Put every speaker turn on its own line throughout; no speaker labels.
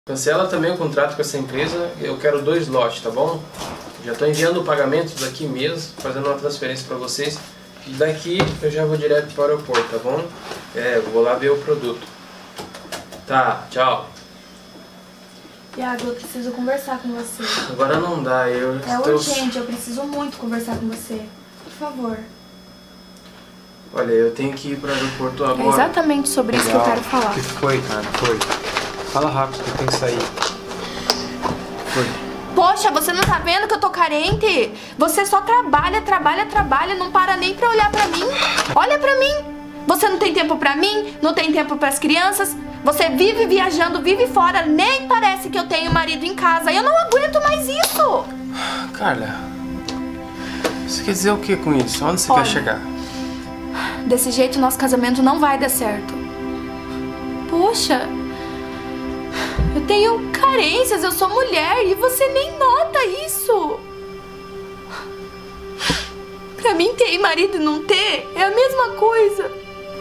Cancela também o contrato com essa empresa, eu quero 2 lotes, tá bom? Já estou enviando o pagamento daqui mesmo, fazendo uma transferência para vocês. E daqui eu já vou direto para o aeroporto, tá bom? Eu vou lá ver o produto. Tá, tchau.
Iago, eu preciso conversar com você.
Agora não dá,
urgente, eu preciso muito conversar com você. Por favor.
Olha, eu tenho que ir para o aeroporto agora.
É exatamente sobre isso que eu quero falar.
O que foi, cara? Foi. Fala rápido que eu tenho que sair. Foi.
Poxa, você não tá vendo que eu tô carente? Você só trabalha, não para nem pra olhar pra mim. Olha pra mim. Você não tem tempo pra mim, não tem tempo pras crianças. Você vive viajando, vive fora, nem parece que eu tenho marido em casa. Eu não aguento mais isso.
Carla, você quer dizer o que com isso? Onde você quer chegar?
Desse jeito nosso casamento não vai dar certo. Poxa, eu tenho carências, eu sou mulher e você nem nota isso. Pra mim ter marido e não ter é a mesma coisa.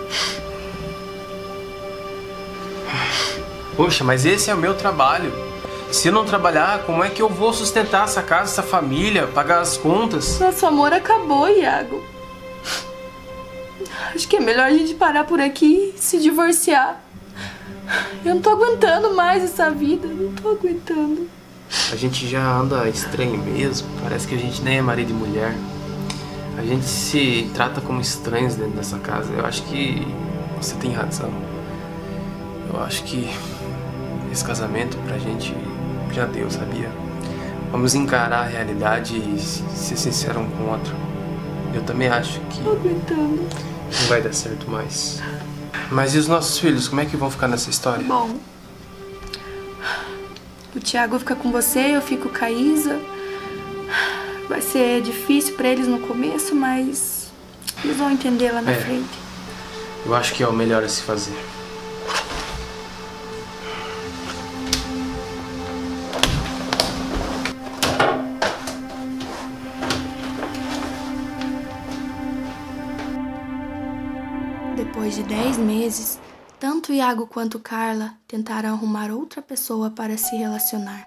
Poxa, mas esse é o meu trabalho. Se eu não trabalhar, como é que eu vou sustentar essa casa, essa família, pagar as contas?
Nosso amor acabou, Iago. Acho que é melhor a gente parar por aqui e se divorciar. Eu não tô aguentando mais essa vida, não tô aguentando.
A gente já anda estranho mesmo, parece que a gente nem é marido e mulher. A gente se trata como estranhos dentro dessa casa. Eu acho que você tem razão. Eu acho que esse casamento pra gente já deu, sabia? Vamos encarar a realidade e ser sincero um com o outro. Eu também acho que
tô aguentando.
Não vai dar certo mais. Mas e os nossos filhos, como é que vão ficar nessa história?
Bom, o Thiago fica com você, eu fico com a Isa. Vai ser difícil pra eles no começo, mas eles vão entender lá na frente.
Eu acho que é o melhor a se fazer.
Depois de 10 meses, tanto Iago quanto Carla tentaram arrumar outra pessoa para se relacionar.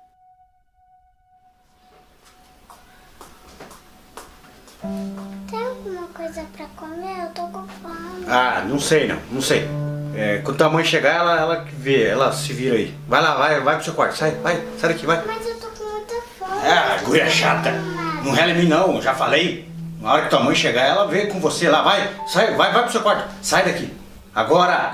Tem alguma coisa pra comer? Eu tô com fome.
Ah, não sei. Quando tua mãe chegar, ela vê, ela se vira aí. Vai lá, vai pro seu quarto, sai daqui, vai.
Mas eu tô com muita fome.
Ah, guria chata. Não rela em mim não, já falei. Na hora que tua mãe chegar, ela vê com você lá, vai pro seu quarto. Sai daqui. Agora!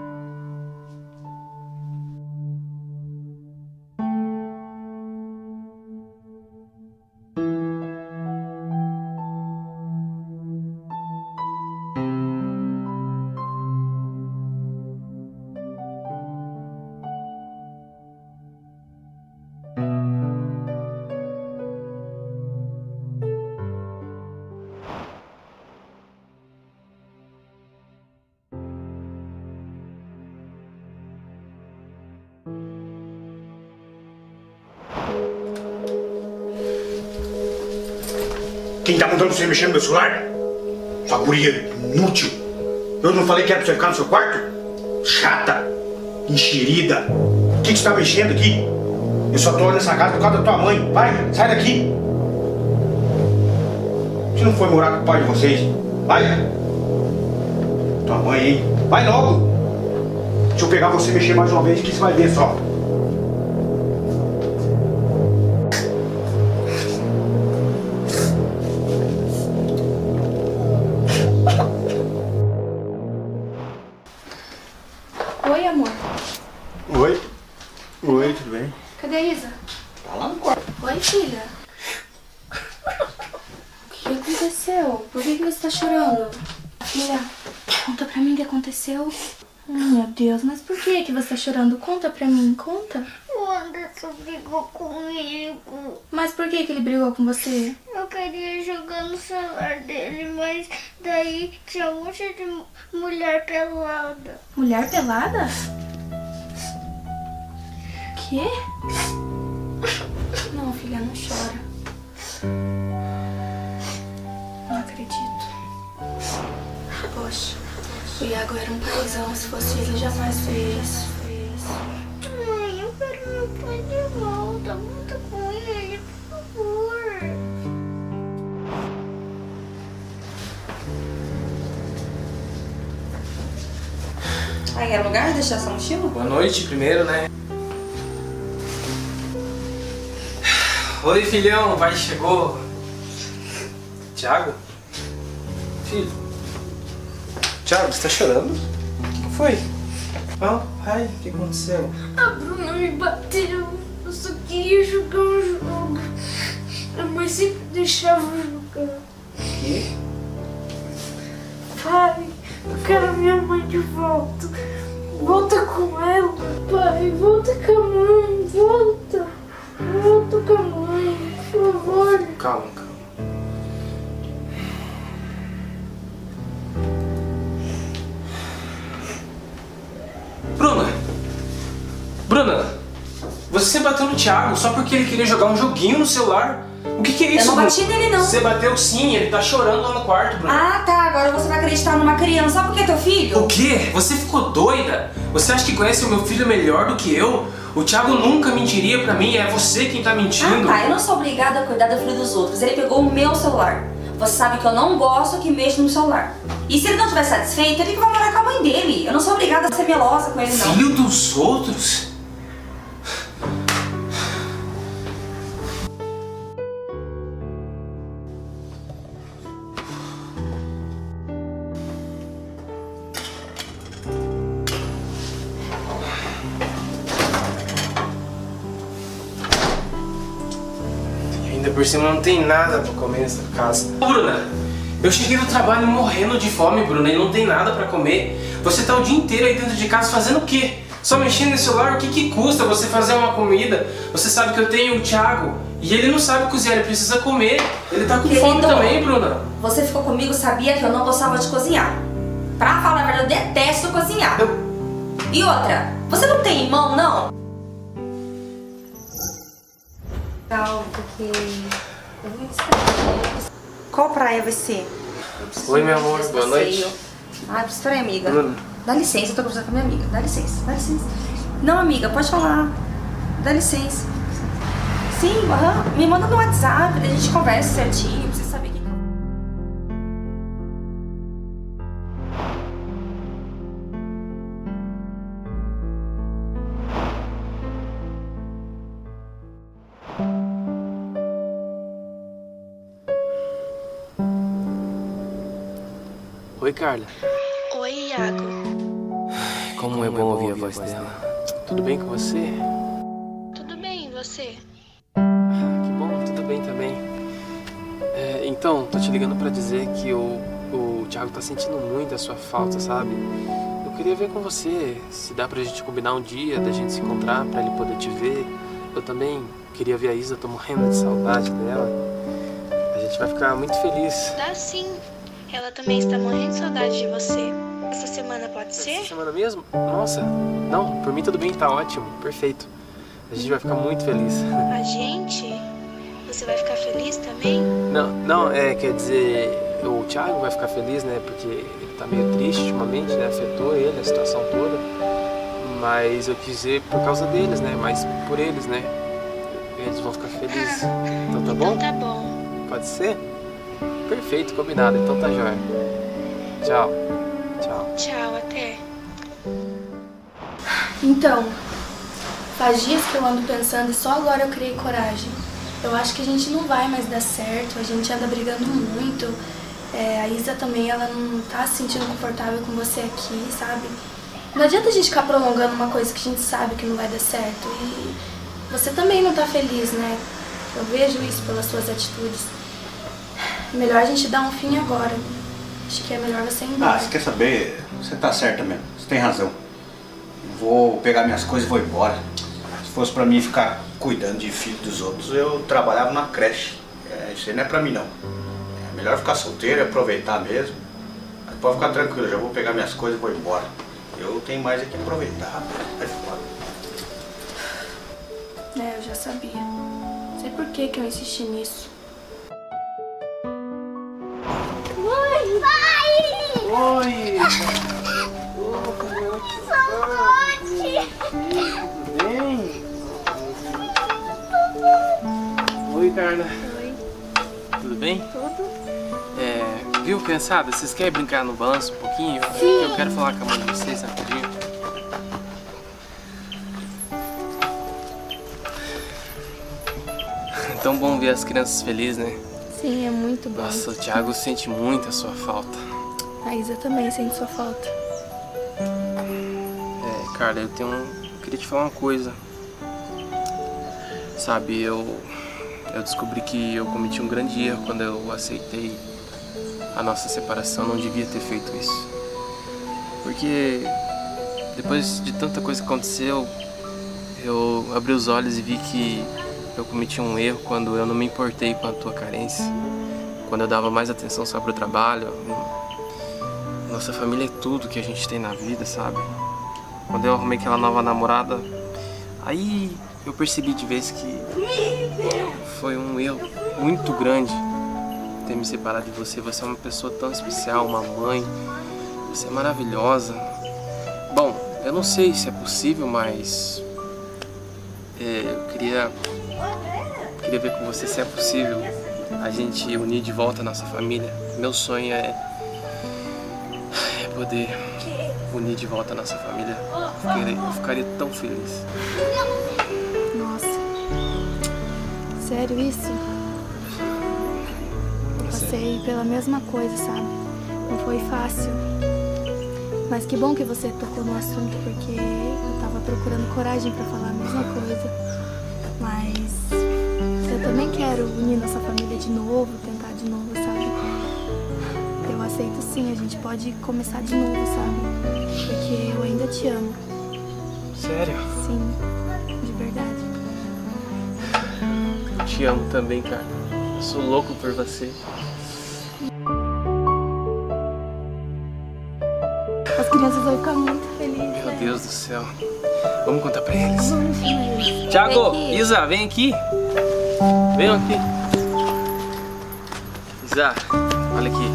Quem tá mandando você mexer no meu celular? Sua guria inútil. Eu não falei que era pra você ficar no seu quarto? Chata, enxerida. O que você tá mexendo aqui? Eu só tô nessa casa por causa da tua mãe. Vai, sai daqui. Você não foi morar com o pai de vocês? Vai. Tua mãe, hein? Vai logo. Se eu pegar você e mexer mais uma vez, que você vai ver só.
Oi, amor.
Oi, tudo bem?
Cadê a Isa?
Tá lá no quarto.
Oi, filha. O que aconteceu? Por que você tá chorando? Filha, conta pra mim o que aconteceu. Meu Deus, mas por que você tá chorando? Conta pra mim, conta.
O Anderson brigou comigo.
Mas por que ele brigou com você?
Eu queria jogar no celular dele, mas daí tinha um monte de mulher pelada.
Mulher pelada? Quê? Não, filha, não chora. Não acredito. Poxa, o Iago era um paizão. Se fosse ele, jamais fez isso.
Mãe, eu quero
Aí é lugar de deixar essa mochila?
Boa noite primeiro, né? Oi, filhão, o pai chegou. Thiago? Filho? Thiago, você tá chorando? O que foi? Fala, pai, o que aconteceu?
A Bruna me bateu. Eu só queria jogar um jogo. A mãe sempre deixava eu jogar.
O quê?
Pai, eu quero minha mãe de volta. Volta com ela. Pai, volta com a mãe. Volta. Volta com a mãe, por favor.
Calma, calma. Bruna, você bateu no Thiago só porque ele queria jogar um joguinho no celular? O que é isso?
Eu não bati nele, não.
Você bateu sim, ele tá chorando lá no quarto, Bruna.
Ah, tá. Agora você vai acreditar numa criança só porque é teu filho?
O quê? Você ficou doida? Você acha que conhece o meu filho melhor do que eu? O Thiago nunca mentiria pra mim, é você quem tá mentindo.
Ah, tá. Eu não sou obrigada a cuidar do filho dos outros. Ele pegou o meu celular. Você sabe que eu não gosto que mexa no celular. E se ele não estiver satisfeito, ele que vai morar com a mãe dele. Eu não sou obrigada a ser melosa com ele, não.
Filho dos outros? Ainda por cima não tem nada pra comer nessa casa. Bruna, eu cheguei do trabalho morrendo de fome, Bruna, e não tem nada pra comer. Você tá o dia inteiro aí dentro de casa fazendo o quê? Só mexendo no celular? O que custa você fazer uma comida? Você sabe que eu tenho o Thiago e ele não sabe cozinhar, ele precisa comer. Ele tá com fome também, Bruna.
Você ficou comigo, sabia que eu não gostava de cozinhar. Pra falar a verdade, eu detesto cozinhar. E outra, você não tem irmão, não? Calma, porque eu vou distrair. Qual praia vai ser?
Oi, meu amor, boa noite.
Ah, espera aí, amiga.
Bruna.
Dá licença, eu tô conversando com a minha amiga. Dá licença, dá licença. Não, amiga, pode falar. Dá licença. Sim, me manda no WhatsApp, daí a gente conversa certinho, pra você saber quem.
Oi, Carla.
Oi, Iago.
Como é bom ouvir a voz dela. Tudo bem com você?
Tudo bem, e você?
Que bom, tudo bem também. Então, tô te ligando pra dizer que o Thiago tá sentindo muito a sua falta, sabe? Eu queria ver com você se dá pra gente combinar um dia da gente se encontrar pra ele poder te ver. Eu também queria ver a Isa, tô morrendo de saudade dela. A gente vai ficar muito feliz.
Dá sim. Ela também está morrendo de saudade de você. Essa semana pode ser?
Essa semana mesmo? Nossa, não, por mim tudo bem, tá ótimo, perfeito. A gente vai ficar muito feliz.
A gente? Você vai ficar feliz também?
Não, quer dizer, o Thiago vai ficar feliz, né? Porque ele tá meio triste ultimamente, né? Afetou ele, a situação toda. Mas eu quis dizer por causa deles, né? Mas por eles, né? Eles vão ficar felizes. Então tá bom?
Então tá bom.
Pode ser? Perfeito, combinado. Então tá jóia. Tchau. Tchau.
Tchau, até.
Então, faz dias que eu ando pensando e só agora eu criei coragem. Eu acho que a gente não vai mais dar certo, a gente anda brigando muito. A Isa também, ela não tá se sentindo confortável com você aqui, sabe? Não adianta a gente ficar prolongando uma coisa que a gente sabe que não vai dar certo. E você também não tá feliz, né? Eu vejo isso pelas suas atitudes. Melhor a gente dar um fim agora. Acho que é melhor você ir embora.
Ah, você quer saber? Você tá certa mesmo, você tem razão. Vou pegar minhas coisas e vou embora. Se fosse pra mim ficar cuidando de filho dos outros, eu trabalhava na creche. Isso aí não é pra mim não. É melhor ficar solteiro e aproveitar mesmo. Mas pode ficar tranquilo, eu já vou pegar minhas coisas e vou embora. Eu tenho mais aqui que aproveitar, rapaz. Vai fora.
Eu já sabia. Não sei por que eu insisti nisso.
Oi! Tudo bem? Oi, Carla.
Oi.
Tudo bem?
Tudo?
Viu, criançada? Vocês querem brincar no balanço um pouquinho?
Sim.
Eu quero falar com a mãe de vocês rapidinho. tão bom ver as crianças felizes, né?
Sim, é muito bom.
Nossa, o Thiago sente muito a sua falta.
A Isa também sente sua falta.
Carla, eu queria te falar uma coisa. Sabe, eu descobri que eu cometi um grande erro quando eu aceitei a nossa separação. Não devia ter feito isso. Porque depois de tanta coisa que aconteceu, eu abri os olhos e vi que eu cometi um erro quando eu não me importei com a tua carência. Quando eu dava mais atenção só pro trabalho. Nossa família é tudo que a gente tem na vida, sabe? Quando eu arrumei aquela nova namorada, aí eu percebi de vez que foi um erro muito grande ter me separado de você. Você é uma pessoa tão especial, uma mãe. Você é maravilhosa. Bom, eu não sei se é possível, mas eu queria ver com você se é possível a gente unir de volta a nossa família. Meu sonho é poder unir de volta a nossa família. Eu ficaria tão feliz.
Nossa. Sério isso? Eu passei pela mesma coisa, sabe? Não foi fácil. Mas que bom que você tocou no assunto, porque eu tava procurando coragem pra falar a mesma coisa. Mas eu também quero unir nossa família de novo, tentar de novo, sabe? Eu aceito sim, a gente pode começar de novo, sabe? Porque eu ainda te amo.
Sério?
Sim, de verdade.
Eu te amo também, cara. Eu sou louco por você.
As crianças vão ficar muito felizes.
Meu Deus do céu. Vamos contar pra eles.
Vamos chamar eles.
Thiago,
Vem aqui.
Isa, vem aqui. Vem aqui. Isa, olha aqui.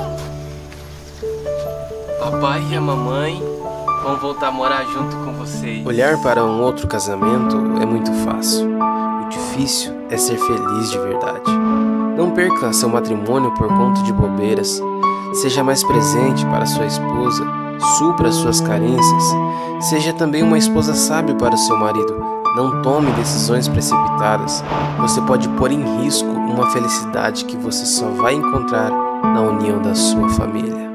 Papai e a mamãe vão voltar a morar junto com vocês. Olhar para um outro casamento é muito fácil. O difícil é ser feliz de verdade. Não perca seu matrimônio por conta de bobeiras. Seja mais presente para sua esposa. Supra suas carências. Seja também uma esposa sábia para o seu marido. Não tome decisões precipitadas. Você pode pôr em risco uma felicidade que você só vai encontrar na união da sua família.